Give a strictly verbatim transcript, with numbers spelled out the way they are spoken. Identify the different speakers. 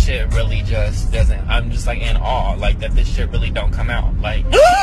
Speaker 1: shit really just doesn't, I'm just like in awe, like that this shit really don't come out. Like,